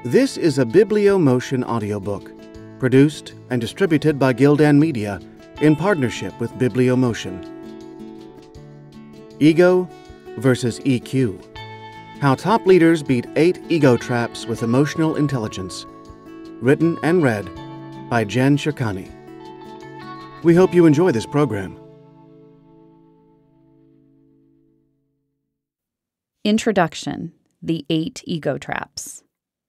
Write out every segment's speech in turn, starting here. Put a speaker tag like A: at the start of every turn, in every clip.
A: This is a Bibliomotion audiobook, produced and distributed by Gildan Media in partnership with Bibliomotion. Ego versus EQ. How top leaders beat 8 ego traps with emotional intelligence. Written and read by Jen Shirkani. We hope you enjoy this program.
B: Introduction: The 8 Ego Traps.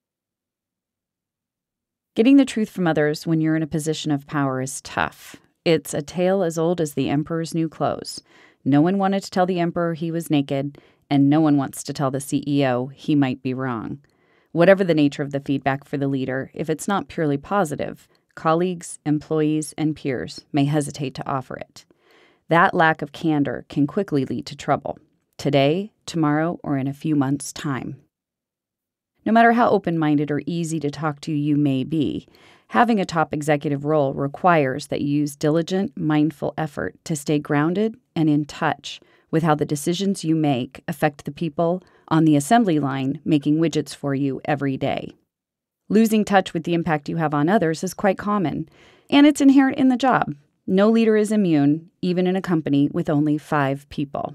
B: Getting the truth from others when you're in a position of power is tough. It's a tale as old as the emperor's new clothes. No one wanted to tell the emperor he was naked, and no one wants to tell the CEO he might be wrong. Whatever the nature of the feedback for the leader, if it's not purely positive, colleagues, employees, and peers may hesitate to offer it. That lack of candor can quickly lead to trouble, today, tomorrow, or in a few months' time. No matter how open-minded or easy to talk to you may be, having a top executive role requires that you use diligent, mindful effort to stay grounded and in touch with how the decisions you make affect the people on the assembly line making widgets for you every day. Losing touch with the impact you have on others is quite common, and it's inherent in the job. No leader is immune, even in a company with only 5 people.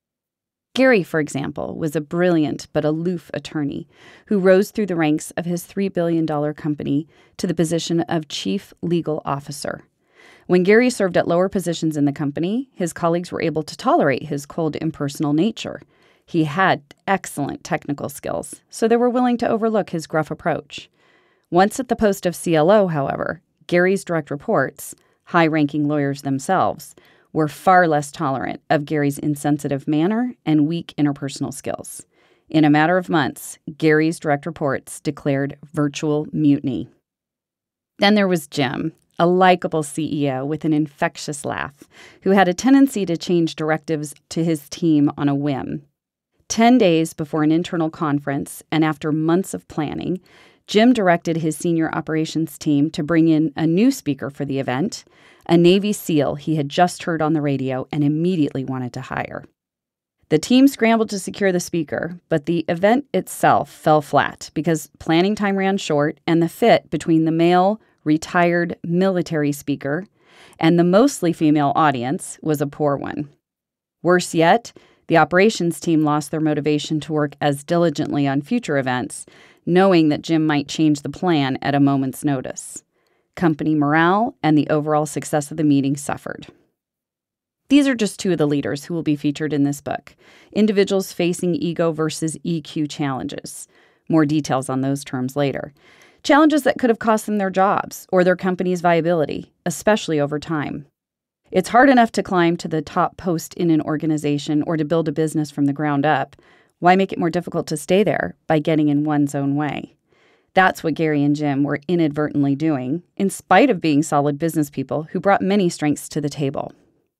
B: Gary, for example, was a brilliant but aloof attorney who rose through the ranks of his $3 billion company to the position of chief legal officer. When Gary served at lower positions in the company, his colleagues were able to tolerate his cold, impersonal nature. He had excellent technical skills, so they were willing to overlook his gruff approach. Once at the post of CLO, however, Gary's direct reports, high-ranking lawyers themselves, were far less tolerant of Gary's insensitive manner and weak interpersonal skills. In a matter of months, Gary's direct reports declared virtual mutiny. Then there was Jim, a likable CEO with an infectious laugh, who had a tendency to change directives to his team on a whim. 10 days before an internal conference and after months of planning, Jim directed his senior operations team to bring in a new speaker for the event, a Navy SEAL he had just heard on the radio and immediately wanted to hire. The team scrambled to secure the speaker, but the event itself fell flat because planning time ran short and the fit between the male, retired military speaker and the mostly female audience was a poor one. Worse yet, the operations team lost their motivation to work as diligently on future events, knowing that Jim might change the plan at a moment's notice. Company morale and the overall success of the meeting suffered. These are just 2 of the leaders who will be featured in this book, individuals facing ego versus EQ challenges. More details on those terms later. Challenges that could have cost them their jobs or their company's viability, especially over time. It's hard enough to climb to the top post in an organization or to build a business from the ground up. Why make it more difficult to stay there by getting in one's own way? That's what Gary and Jim were inadvertently doing, in spite of being solid business people who brought many strengths to the table.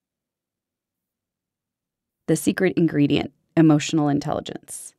B: The secret ingredient: emotional intelligence.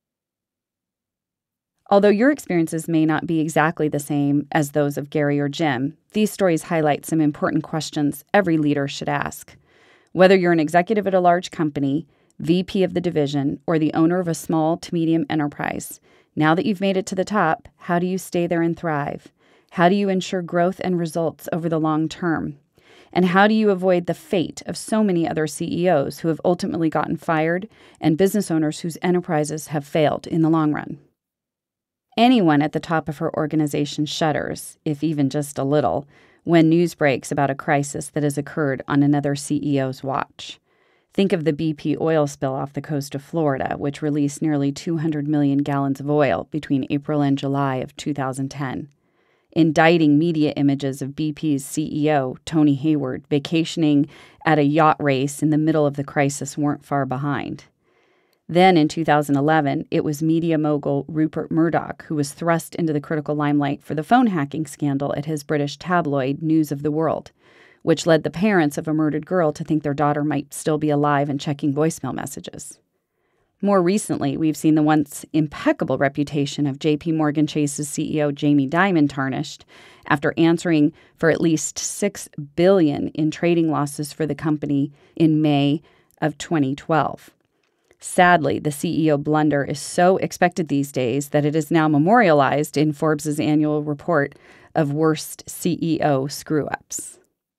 B: Although your experiences may not be exactly the same as those of Gary or Jim, these stories highlight some important questions every leader should ask. Whether you're an executive at a large company, VP of the division, or the owner of a small to medium enterprise, now that you've made it to the top, how do you stay there and thrive? How do you ensure growth and results over the long term? And how do you avoid the fate of so many other CEOs who have ultimately gotten fired and business owners whose enterprises have failed in the long run? Anyone at the top of her organization shudders, if even just a little, when news breaks about a crisis that has occurred on another CEO's watch. Think of the BP oil spill off the coast of Florida, which released nearly 200 million gallons of oil between April and July of 2010. Indicting media images of BP's CEO, Tony Hayward, vacationing at a yacht race in the middle of the crisis weren't far behind. Then in 2011, it was media mogul Rupert Murdoch who was thrust into the critical limelight for the phone hacking scandal at his British tabloid News of the World, which led the parents of a murdered girl to think their daughter might still be alive and checking voicemail messages. More recently, we've seen the once impeccable reputation of J.P. Morgan Chase's CEO Jamie Dimon tarnished after answering for at least $6 billion in trading losses for the company in May of 2012. Sadly, the CEO blunder is so expected these days that it is now memorialized in Forbes' annual report of worst CEO screw-ups.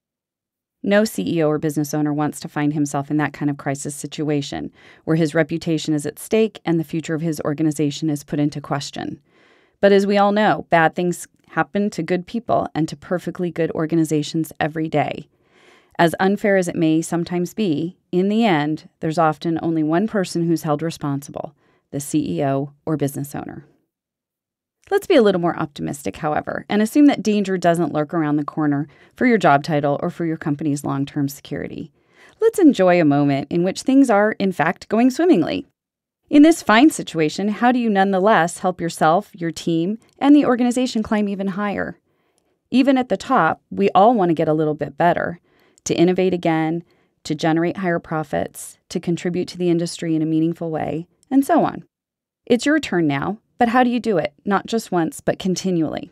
B: No CEO or business owner wants to find himself in that kind of crisis situation, where his reputation is at stake and the future of his organization is put into question. But as we all know, bad things happen to good people and to perfectly good organizations every day. As unfair as it may sometimes be, in the end, there's often only one person who's held responsible, the CEO or business owner. Let's be a little more optimistic, however, and assume that danger doesn't lurk around the corner for your job title or for your company's long-term security. Let's enjoy a moment in which things are, in fact, going swimmingly. In this fine situation, how do you nonetheless help yourself, your team, and the organization climb even higher? Even at the top, we all want to get a little bit better, to innovate again, to generate higher profits, to contribute to the industry in a meaningful way, and so on. It's your turn now, but how do you do it? Not just once, but continually.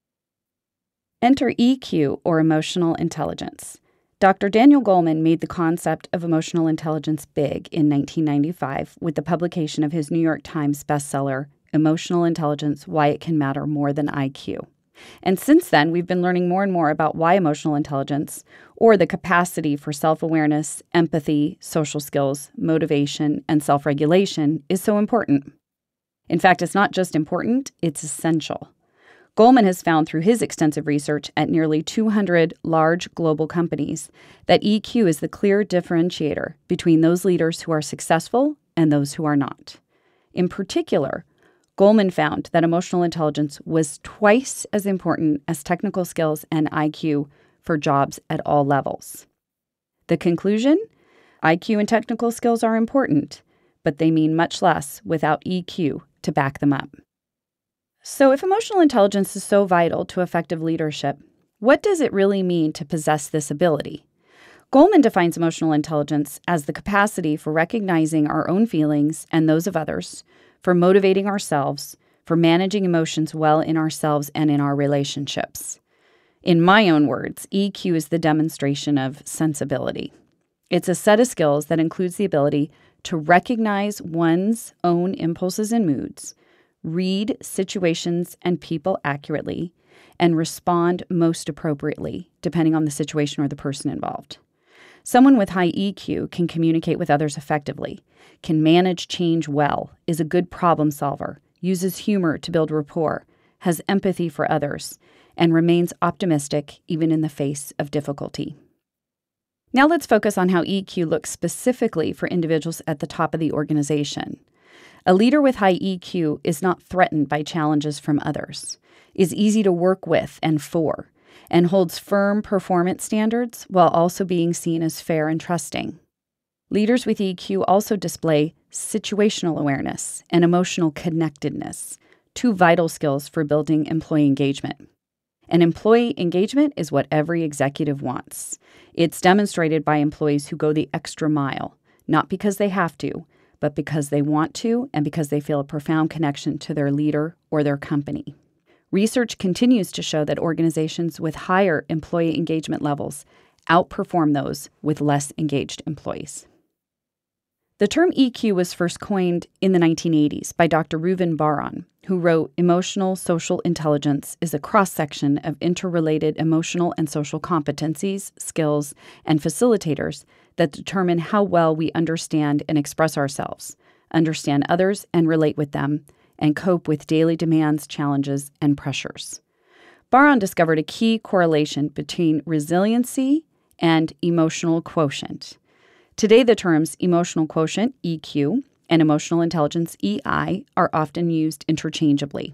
B: Enter EQ, or emotional intelligence. Dr. Daniel Goleman made the concept of emotional intelligence big in 1995 with the publication of his New York Times bestseller, Emotional Intelligence: Why It Can Matter More Than IQ. And since then, we've been learning more and more about why emotional intelligence, or the capacity for self-awareness, empathy, social skills, motivation, and self-regulation, is so important. In fact, it's not just important, it's essential. Goleman has found through his extensive research at nearly 200 large global companies that EQ is the clear differentiator between those leaders who are successful and those who are not. In particular, Goleman found that emotional intelligence was twice as important as technical skills and IQ for jobs at all levels. The conclusion? IQ and technical skills are important, but they mean much less without EQ to back them up. So if emotional intelligence is so vital to effective leadership, what does it really mean to possess this ability? Goleman defines emotional intelligence as the capacity for recognizing our own feelings and those of others, for motivating ourselves, for managing emotions well in ourselves and in our relationships. In my own words, EQ is the demonstration of sensibility. It's a set of skills that includes the ability to recognize one's own impulses and moods, read situations and people accurately, and respond most appropriately, depending on the situation or the person involved. Someone with high EQ can communicate with others effectively, can manage change well, is a good problem solver, uses humor to build rapport, has empathy for others, and remains optimistic even in the face of difficulty. Now let's focus on how EQ looks specifically for individuals at the top of the organization. A leader with high EQ is not threatened by challenges from others, is easy to work with and for, and holds firm performance standards while also being seen as fair and trusting. Leaders with EQ also display situational awareness and emotional connectedness, two vital skills for building employee engagement. And employee engagement is what every executive wants. It's demonstrated by employees who go the extra mile, not because they have to, but because they want to and because they feel a profound connection to their leader or their company. Research continues to show that organizations with higher employee engagement levels outperform those with less engaged employees. The term EQ was first coined in the 1980s by Dr. Reuven Bar-On, who wrote, "Emotional social intelligence is a cross-section of interrelated emotional and social competencies, skills, and facilitators that determine how well we understand and express ourselves, understand others and relate with them, and cope with daily demands, challenges, and pressures." Bar-On discovered a key correlation between resiliency and emotional quotient. Today, the terms emotional quotient, EQ, and emotional intelligence, EI, are often used interchangeably.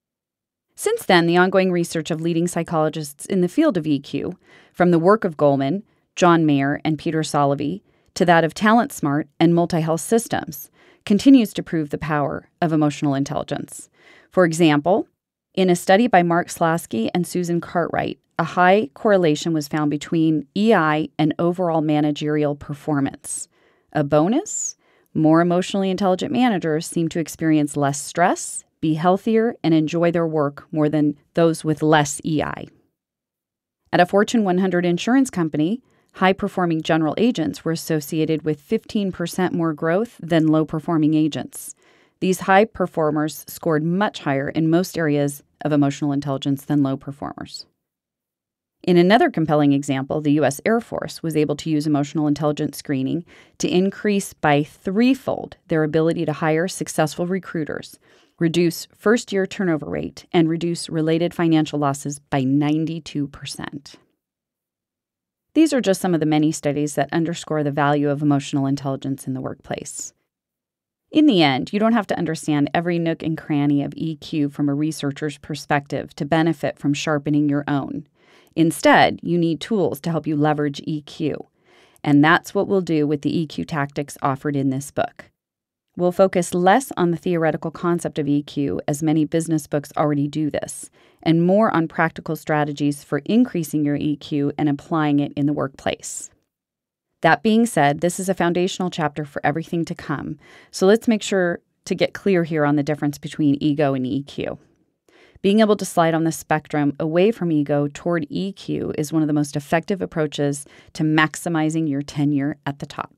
B: Since then, the ongoing research of leading psychologists in the field of EQ, from the work of Goleman, John Mayer, and Peter Salovey, to that of TalentSmart and Multi-Health Systems, continues to prove the power of emotional intelligence. For example, in a study by Mark Slasky and Susan Cartwright, a high correlation was found between EI and overall managerial performance. A bonus? More emotionally intelligent managers seem to experience less stress, be healthier, and enjoy their work more than those with less EI. At a Fortune 100 insurance company, High-performing general agents were associated with 15% more growth than low-performing agents. These high performers scored much higher in most areas of emotional intelligence than low performers. In another compelling example, the U.S. Air Force was able to use emotional intelligence screening to increase by threefold their ability to hire successful recruiters, reduce first-year turnover rate, and reduce related financial losses by 92%. These are just some of the many studies that underscore the value of emotional intelligence in the workplace. In the end, you don't have to understand every nook and cranny of EQ from a researcher's perspective to benefit from sharpening your own. Instead, you need tools to help you leverage EQ. And that's what we'll do with the EQ tactics offered in this book. We'll focus less on the theoretical concept of EQ, as many business books already do this, and more on practical strategies for increasing your EQ and applying it in the workplace. That being said, this is a foundational chapter for everything to come, so let's make sure to get clear here on the difference between ego and EQ. Being able to slide on the spectrum away from ego toward EQ is one of the most effective approaches to maximizing your tenure at the top.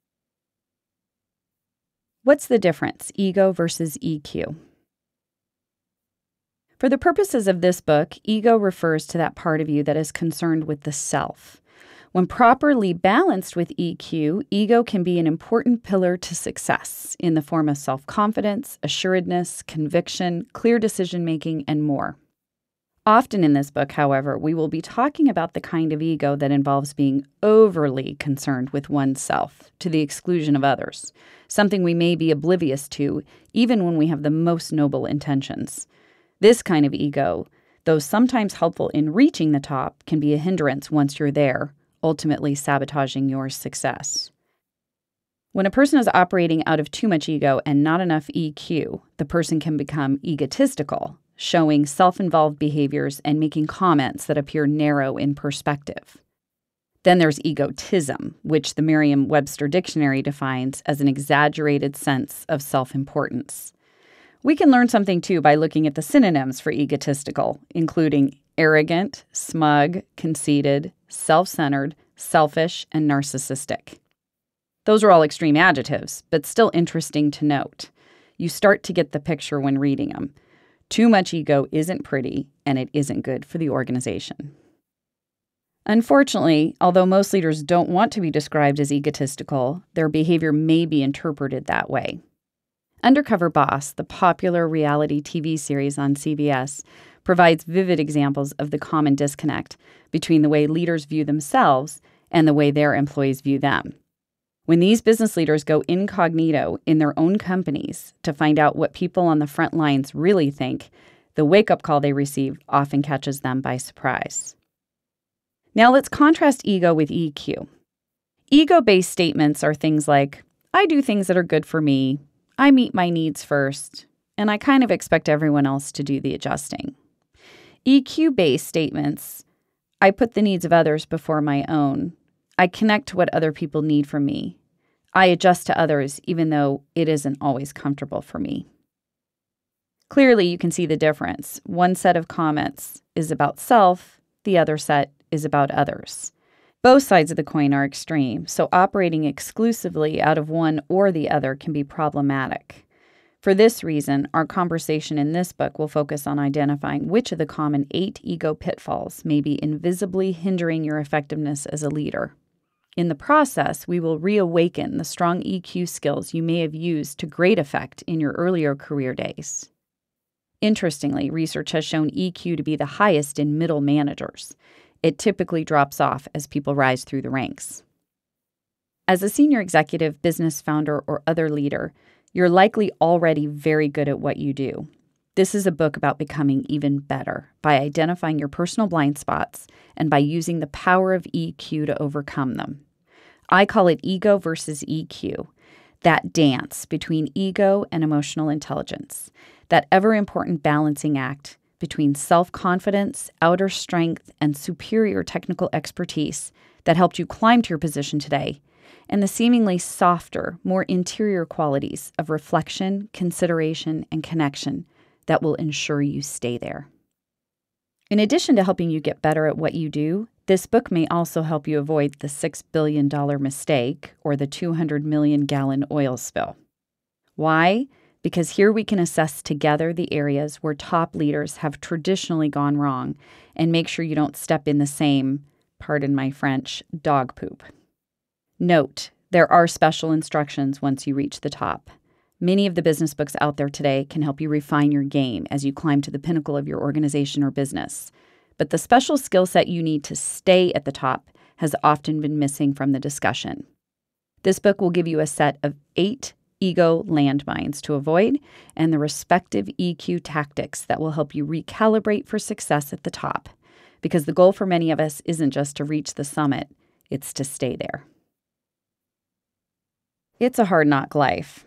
B: What's the difference, ego versus EQ? For the purposes of this book, ego refers to that part of you that is concerned with the self. When properly balanced with EQ, ego can be an important pillar to success in the form of self-confidence, assuredness, conviction, clear decision-making, and more. Often in this book, however, we will be talking about the kind of ego that involves being overly concerned with oneself to the exclusion of others, something we may be oblivious to even when we have the most noble intentions. This kind of ego, though sometimes helpful in reaching the top, can be a hindrance once you're there, ultimately sabotaging your success. When a person is operating out of too much ego and not enough EQ, the person can become egotistical, showing self-involved behaviors and making comments that appear narrow in perspective. Then there's egotism, which the Merriam-Webster Dictionary defines as an exaggerated sense of self-importance. We can learn something, too, by looking at the synonyms for egotistical, including arrogant, smug, conceited, self-centered, selfish, and narcissistic. Those are all extreme adjectives, but still interesting to note. You start to get the picture when reading them. Too much ego isn't pretty, and it isn't good for the organization. Unfortunately, although most leaders don't want to be described as egotistical, their behavior may be interpreted that way. Undercover Boss, the popular reality TV series on CBS, provides vivid examples of the common disconnect between the way leaders view themselves and the way their employees view them. When these business leaders go incognito in their own companies to find out what people on the front lines really think, the wake-up call they receive often catches them by surprise. Now let's contrast ego with EQ. Ego-based statements are things like, I do things that are good for me, I meet my needs first, and I kind of expect everyone else to do the adjusting. EQ-based statements, I put the needs of others before my own. I connect to what other people need from me. I adjust to others even though it isn't always comfortable for me. Clearly, you can see the difference. One set of comments is about self, the other set is about others. Both sides of the coin are extreme, so operating exclusively out of one or the other can be problematic. For this reason, our conversation in this book will focus on identifying which of the common 8 ego pitfalls may be invisibly hindering your effectiveness as a leader. In the process, we will reawaken the strong EQ skills you may have used to great effect in your earlier career days. Interestingly, research has shown EQ to be the highest in middle managers. It typically drops off as people rise through the ranks. As a senior executive, business founder, or other leader, you're likely already very good at what you do. This is a book about becoming even better by identifying your personal blind spots and by using the power of EQ to overcome them. I call it ego versus EQ, that dance between ego and emotional intelligence, that ever-important balancing act between self-confidence, outer strength, and superior technical expertise that helped you climb to your position today, and the seemingly softer, more interior qualities of reflection, consideration, and connection that will ensure you stay there. In addition to helping you get better at what you do, This book may also help you avoid the $6 billion mistake or the 200 million gallon oil spill. Why? Because here we can assess together the areas where top leaders have traditionally gone wrong and make sure you don't step in the same, pardon my French, dog poop. Note, there are special instructions once you reach the top. Many of the business books out there today can help you refine your game as you climb to the pinnacle of your organization or business. But the special skill set you need to stay at the top has often been missing from the discussion. This book will give you a set of 8 ego landmines to avoid and the respective EQ tactics that will help you recalibrate for success at the top. Because the goal for many of us isn't just to reach the summit, it's to stay there. It's a hard knock life.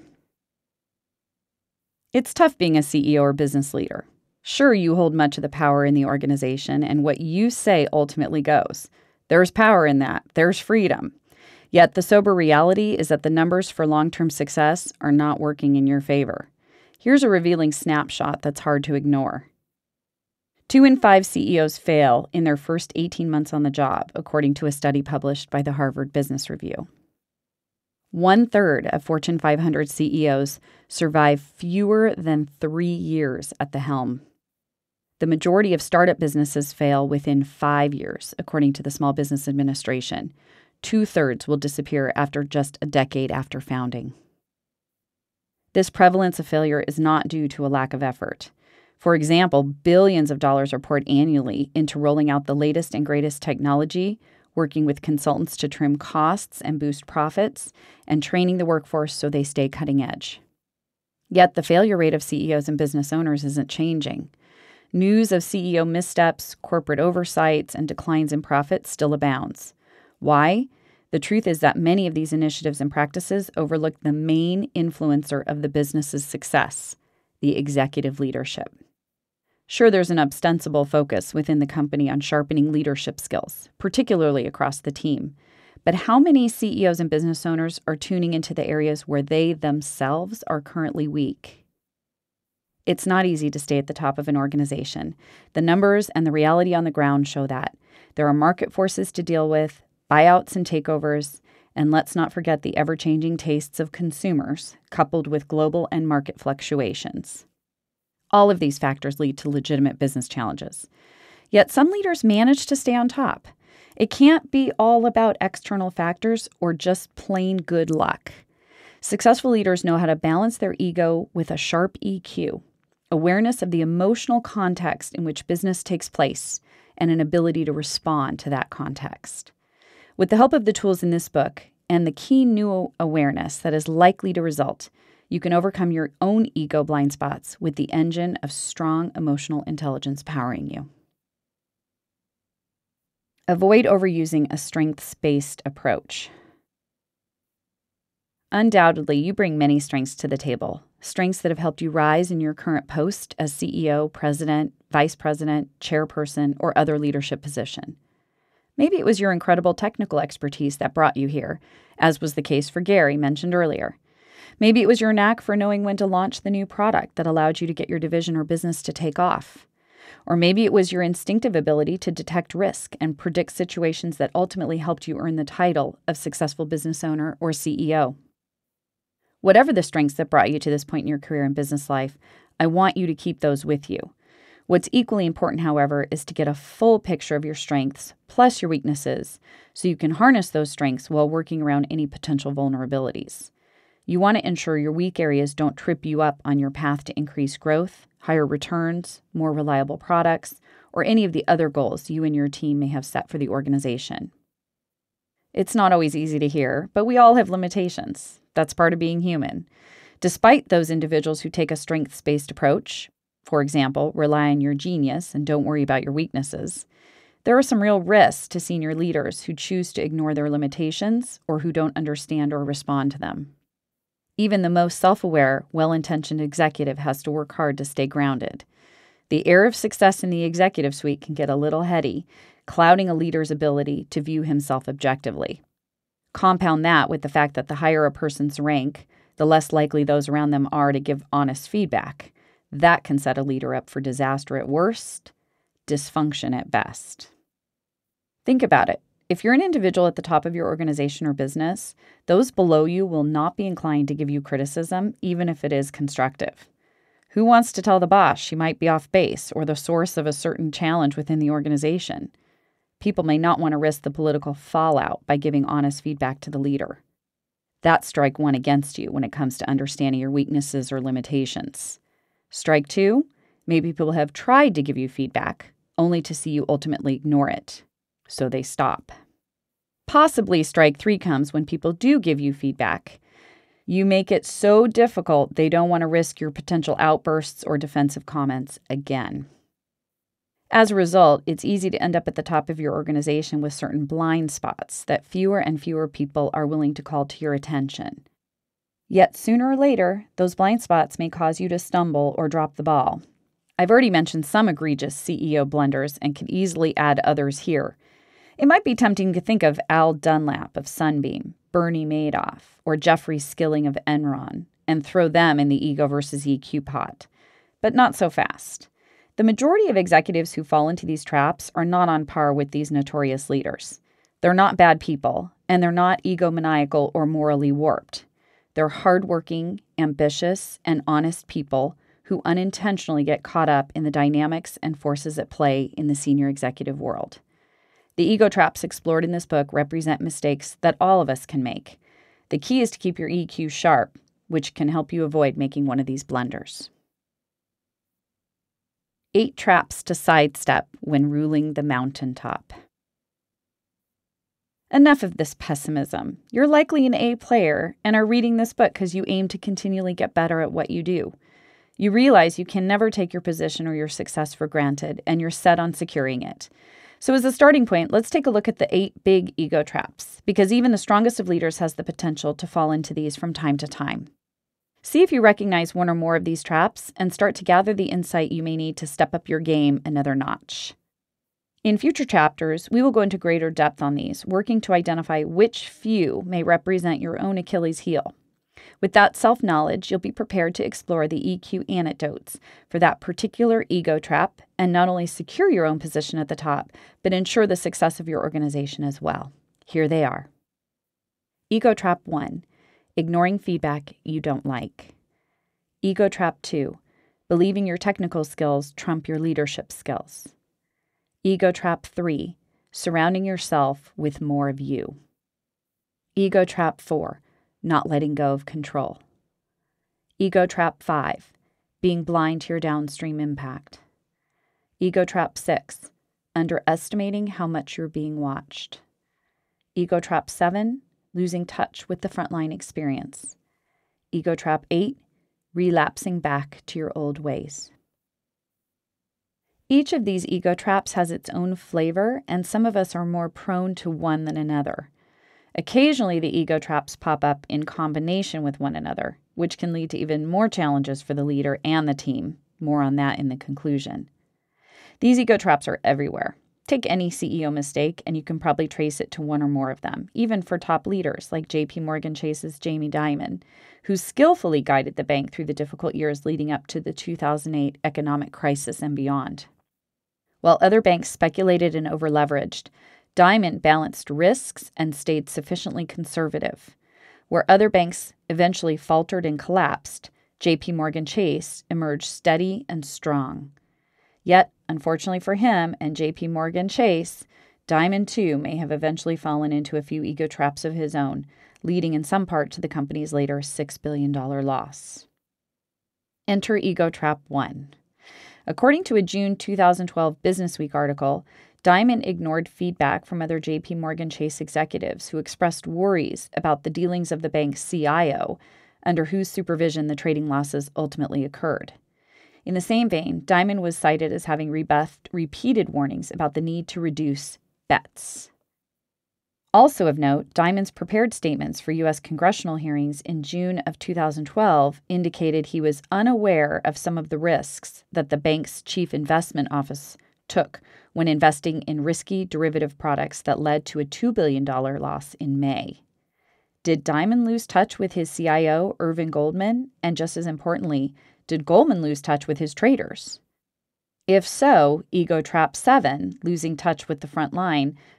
B: It's tough being a CEO or business leader. Sure, you hold much of the power in the organization, and what you say ultimately goes. There's power in that. There's freedom. Yet the sober reality is that the numbers for long-term success are not working in your favor. Here's a revealing snapshot that's hard to ignore. 2 in 5 CEOs fail in their first 18 months on the job, according to a study published by the Harvard Business Review. 1/3 of Fortune 500 CEOs survive fewer than 3 years at the helm. The majority of startup businesses fail within 5 years, according to the Small Business Administration. 2/3 will disappear after just a decade after founding. This prevalence of failure is not due to a lack of effort. For example, billions of dollars are poured annually into rolling out the latest and greatest technology, working with consultants to trim costs and boost profits, and training the workforce so they stay cutting edge. Yet the failure rate of CEOs and business owners isn't changing. News of CEO missteps, corporate oversights, and declines in profits still abounds. Why? The truth is that many of these initiatives and practices overlook the main influencer of the business's success, the executive leadership. Sure, there's an ostensible focus within the company on sharpening leadership skills, particularly across the team. But how many CEOs and business owners are tuning into the areas where they themselves are currently weak? It's not easy to stay at the top of an organization. The numbers and the reality on the ground show that. There are market forces to deal with, buyouts and takeovers, and let's not forget the ever-changing tastes of consumers, coupled with global and market fluctuations. All of these factors lead to legitimate business challenges. Yet some leaders manage to stay on top. It can't be all about external factors or just plain good luck. Successful leaders know how to balance their ego with a sharp EQ, awareness of the emotional context in which business takes place, and an ability to respond to that context. With the help of the tools in this book and the key new awareness that is likely to result, you can overcome your own ego blind spots with the engine of strong emotional intelligence powering you. Avoid overusing a strengths-based approach. Undoubtedly, you bring many strengths to the table, strengths that have helped you rise in your current post as CEO, president, vice president, chairperson, or other leadership position. Maybe it was your incredible technical expertise that brought you here, as was the case for Gary mentioned earlier. Maybe it was your knack for knowing when to launch the new product that allowed you to get your division or business to take off. Or maybe it was your instinctive ability to detect risk and predict situations that ultimately helped you earn the title of successful business owner or CEO. Whatever the strengths that brought you to this point in your career and business life, I want you to keep those with you. What's equally important, however, is to get a full picture of your strengths plus your weaknesses so you can harness those strengths while working around any potential vulnerabilities. You want to ensure your weak areas don't trip you up on your path to increase growth, higher returns, more reliable products, or any of the other goals you and your team may have set for the organization. It's not always easy to hear, but we all have limitations. That's part of being human. Despite those individuals who take a strengths-based approach, for example, rely on your genius and don't worry about your weaknesses, there are some real risks to senior leaders who choose to ignore their limitations or who don't understand or respond to them. Even the most self-aware, well-intentioned executive has to work hard to stay grounded. The air of success in the executive suite can get a little heady, clouding a leader's ability to view himself objectively. Compound that with the fact that the higher a person's rank, the less likely those around them are to give honest feedback. That can set a leader up for disaster at worst, dysfunction at best. Think about it. If you're an individual at the top of your organization or business, those below you will not be inclined to give you criticism, even if it is constructive. Who wants to tell the boss she might be off base or the source of a certain challenge within the organization? People may not want to risk the political fallout by giving honest feedback to the leader. That's strike one against you when it comes to understanding your weaknesses or limitations. Strike two, maybe people have tried to give you feedback, only to see you ultimately ignore it. So they stop. Possibly strike three comes when people do give you feedback. You make it so difficult they don't want to risk your potential outbursts or defensive comments again. As a result, it's easy to end up at the top of your organization with certain blind spots that fewer and fewer people are willing to call to your attention. Yet sooner or later, those blind spots may cause you to stumble or drop the ball. I've already mentioned some egregious CEO blunders and can easily add others here. It might be tempting to think of Al Dunlap of Sunbeam, Bernie Madoff, or Jeffrey Skilling of Enron, and throw them in the ego versus EQ pot. But not so fast. The majority of executives who fall into these traps are not on par with these notorious leaders. They're not bad people, and they're not egomaniacal or morally warped. They're hardworking, ambitious, and honest people who unintentionally get caught up in the dynamics and forces at play in the senior executive world. The ego traps explored in this book represent mistakes that all of us can make. The key is to keep your EQ sharp, which can help you avoid making one of these blunders. 8 traps to sidestep when ruling the mountaintop. Enough of this pessimism. You're likely an A player and are reading this book because you aim to continually get better at what you do. You realize you can never take your position or your success for granted, and you're set on securing it. So as a starting point, let's take a look at the 8 big ego traps, because even the strongest of leaders has the potential to fall into these from time to time. See if you recognize one or more of these traps and start to gather the insight you may need to step up your game another notch. In future chapters, we will go into greater depth on these, working to identify which few may represent your own Achilles heel. With that self-knowledge, you'll be prepared to explore the EQ antidotes for that particular ego trap and not only secure your own position at the top, but ensure the success of your organization as well. Here they are. Ego trap 1. Ignoring feedback you don't like. Ego trap 2. Believing your technical skills trump your leadership skills. Ego trap 3. Surrounding yourself with more of you. Ego trap 4. Not letting go of control. Ego trap 5. Being blind to your downstream impact. Ego trap 6. Underestimating how much you're being watched. Ego trap 7. Losing touch with the frontline experience. Ego trap 8. Relapsing back to your old ways. Each of these ego traps has its own flavor, and some of us are more prone to one than another. Occasionally, the ego traps pop up in combination with one another, which can lead to even more challenges for the leader and the team. More on that in the conclusion. These ego traps are everywhere. Take any CEO mistake, and you can probably trace it to one or more of them, even for top leaders like JP Chase's Jamie Dimon, who skillfully guided the bank through the difficult years leading up to the 2008 economic crisis and beyond. While other banks speculated and over-leveraged, Dimon balanced risks and stayed sufficiently conservative. Where other banks eventually faltered and collapsed, JP Chase emerged steady and strong. Yet, unfortunately for him and JP Chase, Dimon too may have eventually fallen into a few ego traps of his own, leading in some part to the company's later $6 billion loss. Enter ego trap 1. According to a June 2012 Businessweek article, Dimon ignored feedback from other JP Chase executives who expressed worries about the dealings of the bank's CIO, under whose supervision the trading losses ultimately occurred. In the same vein, Dimon was cited as having rebuffed repeated warnings about the need to reduce bets. Also of note, Dimon's prepared statements for U.S. congressional hearings in June of 2012 indicated he was unaware of some of the risks that the bank's chief investment office took when investing in risky derivative products that led to a $2 billion loss in May. Did Dimon lose touch with his CIO, Irving Goldman? And just as importantly, did Goldman lose touch with his traders? If so, ego trap 7, losing touch with the front line,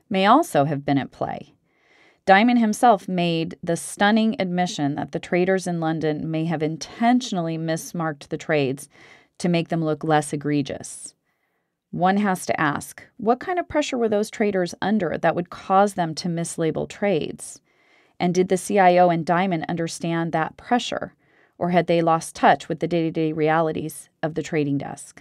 B: may also have been at play. Diamond himself made the stunning admission that the traders in London may have intentionally mismarked the trades to make them look less egregious. One has to ask, what kind of pressure were those traders under that would cause them to mislabel trades? And did the CIO and Diamond understand that pressure, or had they lost touch with the day-to-day realities of the trading desk?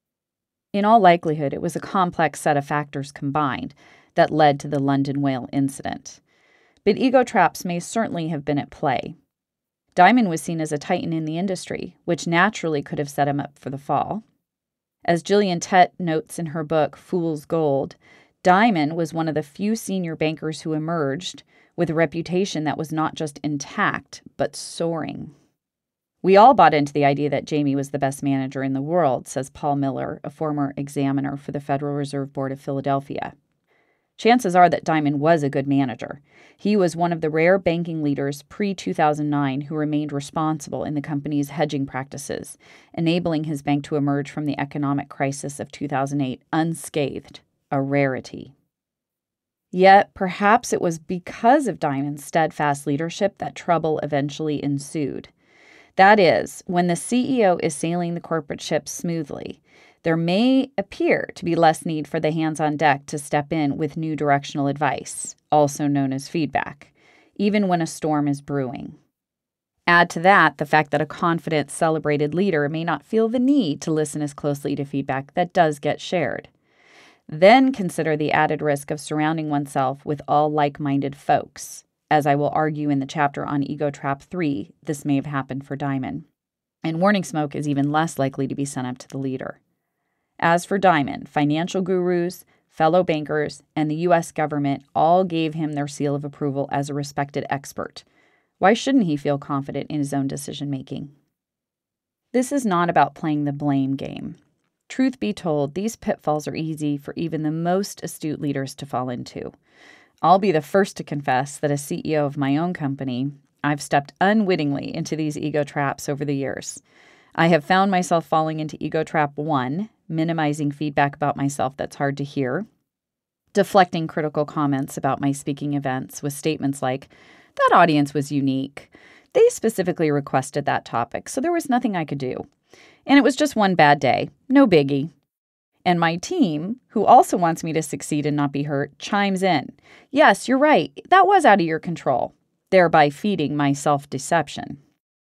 B: In all likelihood, it was a complex set of factors combined that led to the London whale incident. But ego traps may certainly have been at play. Diamond was seen as a titan in the industry, which naturally could have set him up for the fall. As Gillian Tett notes in her book, Fool's Gold, Diamond was one of the few senior bankers who emerged with a reputation that was not just intact, but soaring. We all bought into the idea that Jamie was the best manager in the world, says Paul Miller, a former examiner for the Federal Reserve Board of Philadelphia. Chances are that Diamond was a good manager. He was one of the rare banking leaders pre-2009 who remained responsible in the company's hedging practices, enabling his bank to emerge from the economic crisis of 2008 unscathed, a rarity. Yet, perhaps it was because of Diamond's steadfast leadership that trouble eventually ensued. That is, when the CEO is sailing the corporate ship smoothly, there may appear to be less need for the hands on deck to step in with new directional advice, also known as feedback, even when a storm is brewing. Add to that the fact that a confident, celebrated leader may not feel the need to listen as closely to feedback that does get shared. Then consider the added risk of surrounding oneself with all like-minded folks. As I will argue in the chapter on Ego Trap 3, this may have happened for Diamond. And warning smoke is even less likely to be sent up to the leader. As for Diamond, financial gurus, fellow bankers, and the U.S. government all gave him their seal of approval as a respected expert. Why shouldn't he feel confident in his own decision-making? This is not about playing the blame game. Truth be told, these pitfalls are easy for even the most astute leaders to fall into. I'll be the first to confess that as CEO of my own company, I've stepped unwittingly into these ego traps over the years. I have found myself falling into ego trap 1, minimizing feedback about myself that's hard to hear, deflecting critical comments about my speaking events with statements like, that audience was unique. They specifically requested that topic, so there was nothing I could do. And it was just one bad day. No biggie. And my team, who also wants me to succeed and not be hurt, chimes in. Yes, you're right. That was out of your control, thereby feeding my self-deception.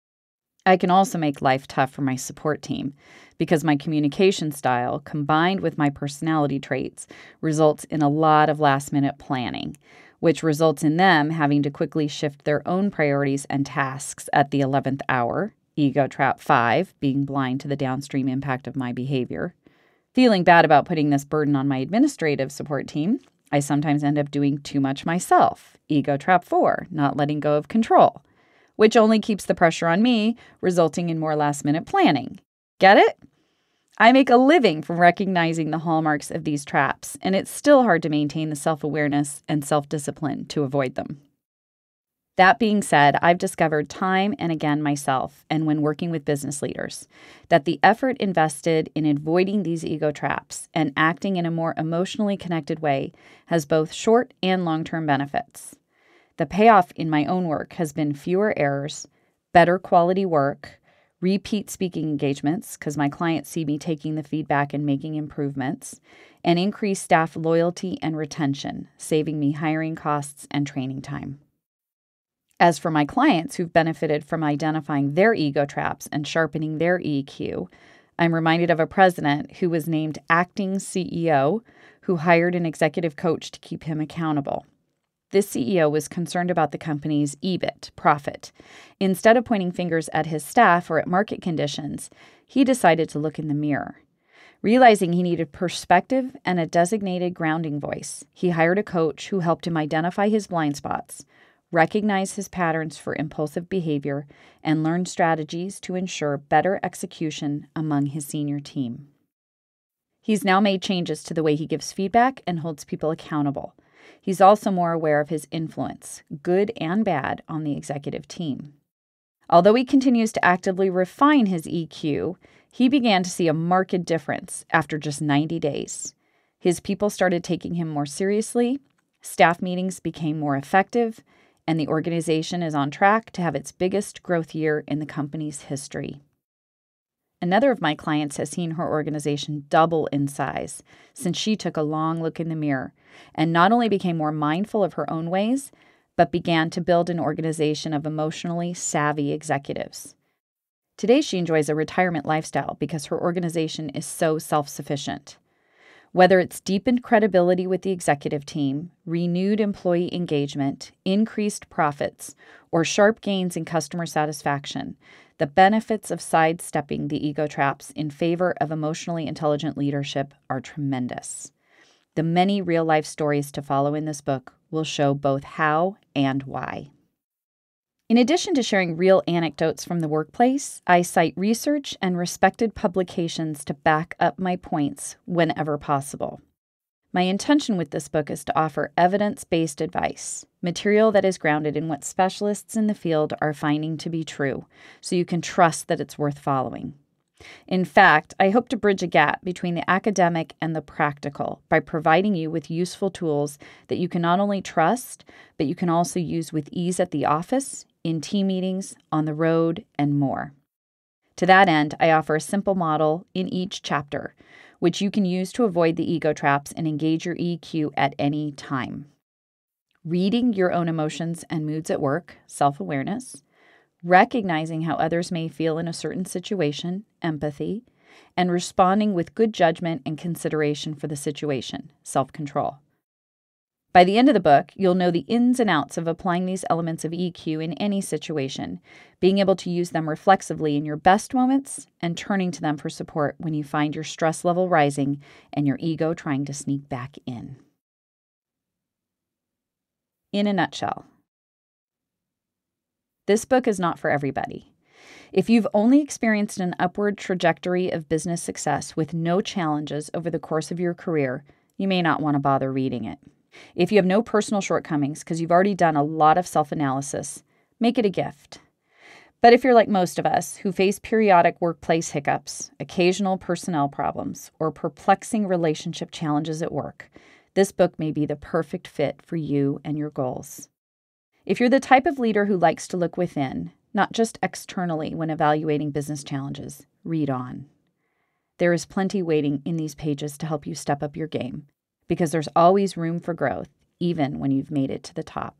B: I can also make life tough for my support team because my communication style, combined with my personality traits, results in a lot of last-minute planning, which results in them having to quickly shift their own priorities and tasks at the 11th hour, ego trap 5, being blind to the downstream impact of my behavior. Feeling bad about putting this burden on my administrative support team, I sometimes end up doing too much myself, ego trap 4, not letting go of control, which only keeps the pressure on me, resulting in more last-minute planning. Get it? I make a living from recognizing the hallmarks of these traps, and it's still hard to maintain the self-awareness and self-discipline to avoid them. That being said, I've discovered time and again myself, and when working with business leaders, that the effort invested in avoiding these ego traps and acting in a more emotionally connected way has both short and long-term benefits. The payoff in my own work has been fewer errors, better quality work, repeat speaking engagements, because my clients see me taking the feedback and making improvements, and increased staff loyalty and retention, saving me hiring costs and training time. As for my clients who've benefited from identifying their ego traps and sharpening their EQ, I'm reminded of a president who was named acting CEO who hired an executive coach to keep him accountable. This CEO was concerned about the company's EBIT, profit. Instead of pointing fingers at his staff or at market conditions, he decided to look in the mirror. Realizing he needed perspective and a designated grounding voice, he hired a coach who helped him identify his blind spots, recognize his patterns for impulsive behavior, and learn strategies to ensure better execution among his senior team. He's now made changes to the way he gives feedback and holds people accountable. He's also more aware of his influence, good and bad, on the executive team. Although he continues to actively refine his EQ, he began to see a marked difference after just 90 days. His people started taking him more seriously, Staff meetings became more effective, and the organization is on track to have its biggest growth year in the company's history. Another of my clients has seen her organization double in size since she took a long look in the mirror and not only became more mindful of her own ways, but began to build an organization of emotionally savvy executives. Today, she enjoys a retirement lifestyle because her organization is so self-sufficient. Whether it's deepened credibility with the executive team, renewed employee engagement, increased profits, or sharp gains in customer satisfaction, the benefits of sidestepping the ego traps in favor of emotionally intelligent leadership are tremendous. The many real-life stories to follow in this book will show both how and why. In addition to sharing real anecdotes from the workplace, I cite research and respected publications to back up my points whenever possible. My intention with this book is to offer evidence-based advice, material that is grounded in what specialists in the field are finding to be true, so you can trust that it's worth following. In fact, I hope to bridge a gap between the academic and the practical by providing you with useful tools that you can not only trust, but you can also use with ease at the office, in team meetings, on the road, and more. To that end, I offer a simple model in each chapter, which you can use to avoid the ego traps and engage your EQ at any time. Reading your own emotions and moods at work, self-awareness. Recognizing how others may feel in a certain situation, empathy, and responding with good judgment and consideration for the situation, self-control. By the end of the book, you'll know the ins and outs of applying these elements of EQ in any situation, being able to use them reflexively in your best moments and turning to them for support when you find your stress level rising and your ego trying to sneak back in. In a nutshell, this book is not for everybody. If you've only experienced an upward trajectory of business success with no challenges over the course of your career, you may not want to bother reading it. If you have no personal shortcomings because you've already done a lot of self-analysis, make it a gift. But if you're like most of us who face periodic workplace hiccups, occasional personnel problems, or perplexing relationship challenges at work, this book may be the perfect fit for you and your goals. If you're the type of leader who likes to look within, not just externally when evaluating business challenges, read on. There is plenty waiting in these pages to help you step up your game, because there's always room for growth, even when you've made it to the top.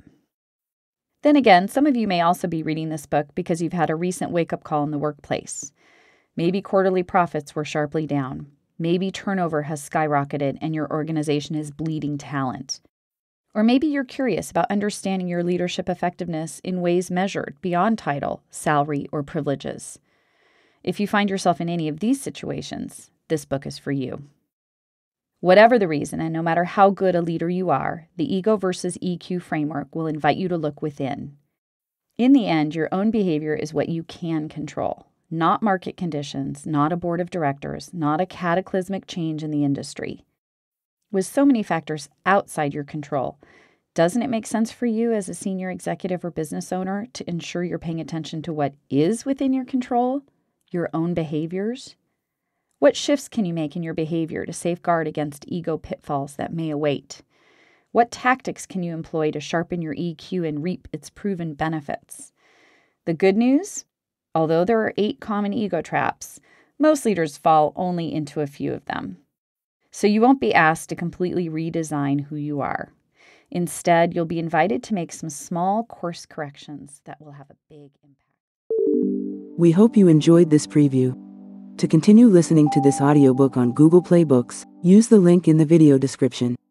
B: Then again, some of you may also be reading this book because you've had a recent wake-up call in the workplace. Maybe quarterly profits were sharply down. Maybe turnover has skyrocketed and your organization is bleeding talent. Or maybe you're curious about understanding your leadership effectiveness in ways measured beyond title, salary, or privileges. If you find yourself in any of these situations, this book is for you. Whatever the reason, and no matter how good a leader you are, the ego versus EQ framework will invite you to look within. In the end, your own behavior is what you can control, not market conditions, not a board of directors, not a cataclysmic change in the industry. With so many factors outside your control, doesn't it make sense for you as a senior executive or business owner to ensure you're paying attention to what is within your control, your own behaviors? What shifts can you make in your behavior to safeguard against ego pitfalls that may await? What tactics can you employ to sharpen your EQ and reap its proven benefits? The good news? Although there are 8 common ego traps, most leaders fall only into a few of them. So you won't be asked to completely redesign who you are. Instead, you'll be invited to make some small course corrections that will have a big impact.
C: We hope you enjoyed this preview. To continue listening to this audiobook on Google Play Books, use the link in the video description.